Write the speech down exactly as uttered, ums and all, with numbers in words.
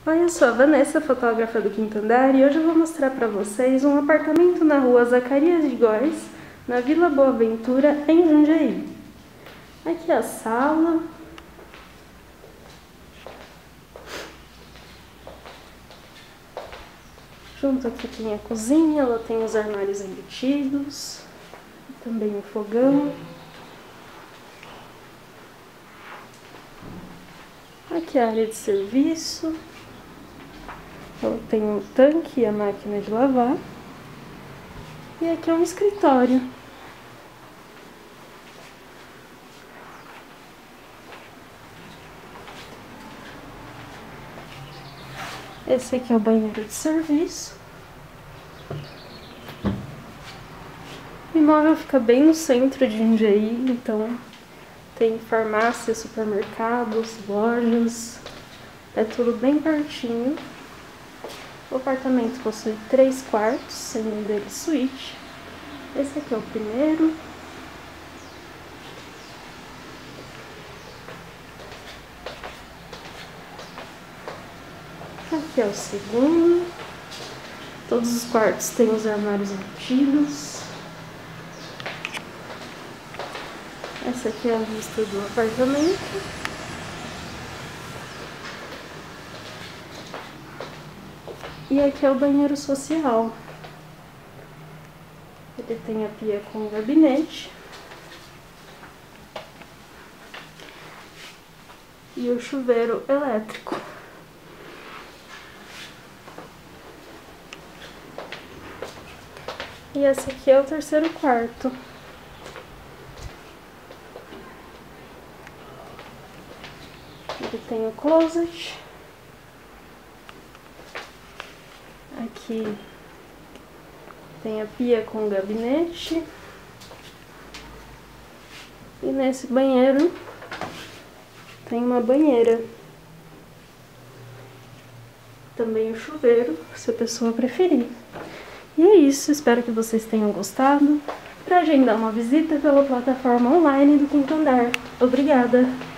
Oi, eu sou a Vanessa, fotógrafa do quinto andar, e hoje eu vou mostrar para vocês um apartamento na rua Zacarias de Góes, na Vila Boa Ventura, em Jundiaí. Aqui é a sala. Junto aqui tem a cozinha, ela tem os armários embutidos, também o fogão. Aqui é a área de serviço. Ela tem um tanque e a máquina de lavar. E aqui é um escritório. Esse aqui é o banheiro de serviço. O imóvel fica bem no centro de Jundiaí, então tem farmácia, supermercados, lojas, é tudo bem pertinho. O apartamento possui três quartos, sendo um deles suíte. Esse aqui é o primeiro. Aqui é o segundo. Todos os quartos têm os armários embutidos. Essa aqui é a vista do apartamento. E aqui é o banheiro social. Ele tem a pia com gabinete. E o chuveiro elétrico. E esse aqui é o terceiro quarto. Ele tem o closet. Aqui tem a pia com gabinete. E nesse banheiro tem uma banheira. Também o chuveiro, se a pessoa preferir. E é isso, espero que vocês tenham gostado. Para agendar uma visita pela plataforma online do Quinto Andar. Obrigada!